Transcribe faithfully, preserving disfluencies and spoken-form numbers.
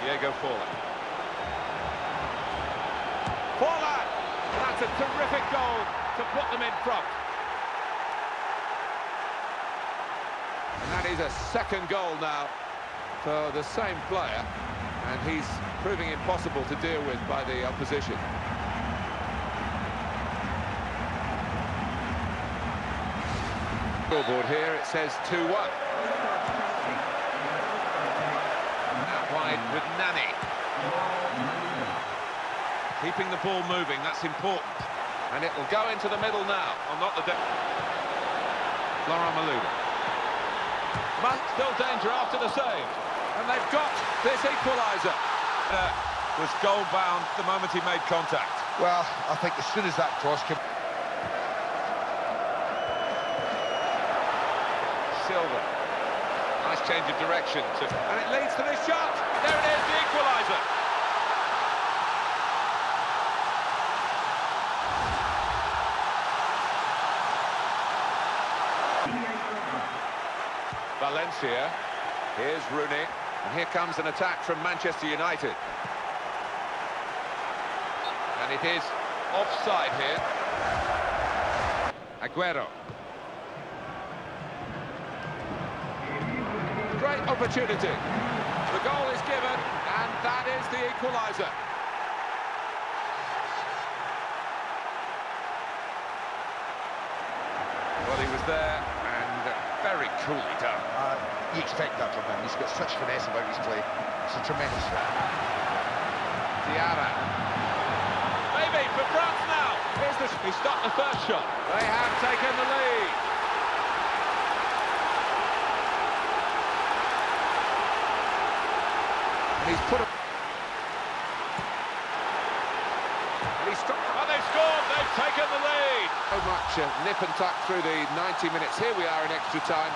Diego Forlan. Forlan! That's a terrific goal to put them in front. And that is a second goal now for the same player, and he's proving impossible to deal with by the opposition. Scoreboard here, it says two one. Out wide with Nani. Keeping the ball moving, that's important. And it will go into the middle now. Oh, not the... Laurent Malouda. But still danger after the save. And they've got this equaliser. Uh, was goal-bound the moment he made contact. Well, I think as soon as that cross came... Silva. Nice change of direction. To, and it leads to this shot. There it is, the equaliser. Valencia. Here's Rooney. And here comes an attack from Manchester United. And it is offside here. Aguero. Great opportunity. The goal is given, and that is the equaliser. Well, he was there, and very coolly done. Uh, you expect that from him. He's got such finesse about his play. It's a tremendous shot. Diarra. Maybe for France now. Here's the... He stopped the first shot. They have taken the lead. He's put a... And he's struck... Oh, they've scored! They've taken the lead! So much uh, nip and tuck through the ninety minutes. Here we are in extra time.